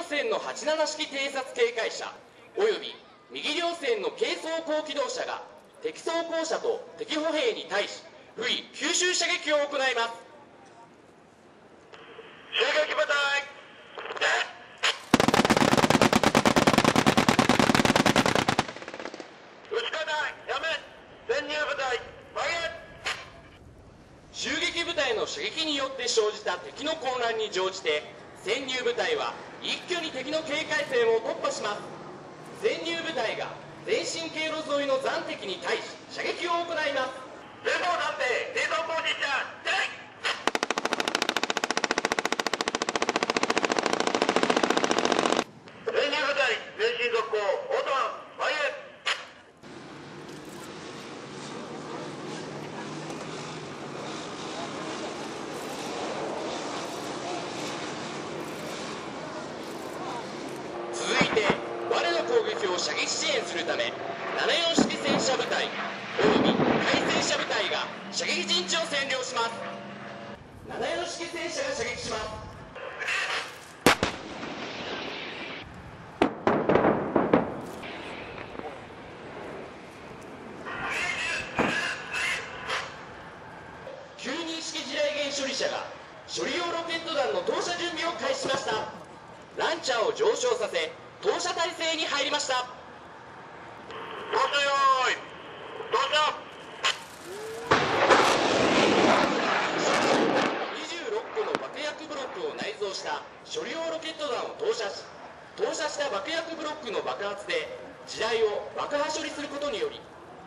線の87式偵察警戒車および右両線の軽装甲機動車が敵装甲車と敵歩兵に対し不意吸収射撃を行います。 襲撃部隊撃ち方やめ潜入部隊前へ。 襲撃部隊の射撃によって生じた敵の混乱に乗じて潜入部隊は一挙に敵の警戒線を突破します。潜入部隊が前進経路沿いの残敵に対し射撃を行います。 前方暫定低装甲実車出来。潜入部隊前進続行オートマン前へ。 続いて我の攻撃を射撃支援するため74式戦車部隊および対戦車部隊が射撃陣地を占領します。74式戦車が射撃します。92式地雷原処理車が処理用ロケット弾の投射準備を開始しました。ランチャーを上昇させ投射態勢に入りました。 投射用意投射。 26個の爆薬ブロックを内蔵した処理用ロケット弾を投射し、投射した爆薬ブロックの爆発で地雷を爆破処理することにより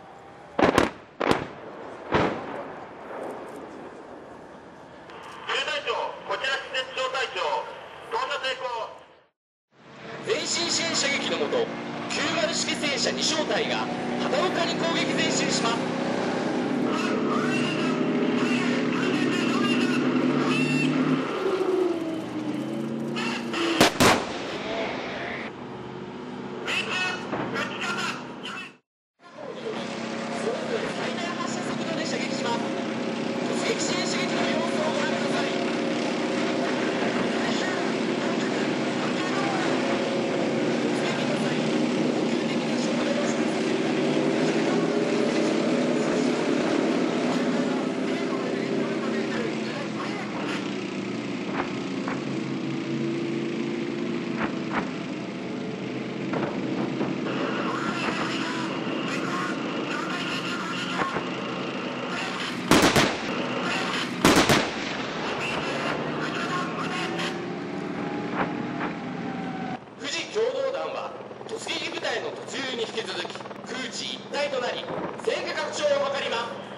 中隊長こちら施設長隊長投射成功。 前進支援射撃のもと90式戦車2小隊が畑岡に攻撃前進します。最大発射速度で射撃します。突撃支援射撃の様子をご覧ください。富士共同団は突撃部隊の突入に引き続き空地一体となり戦果拡張を図ります。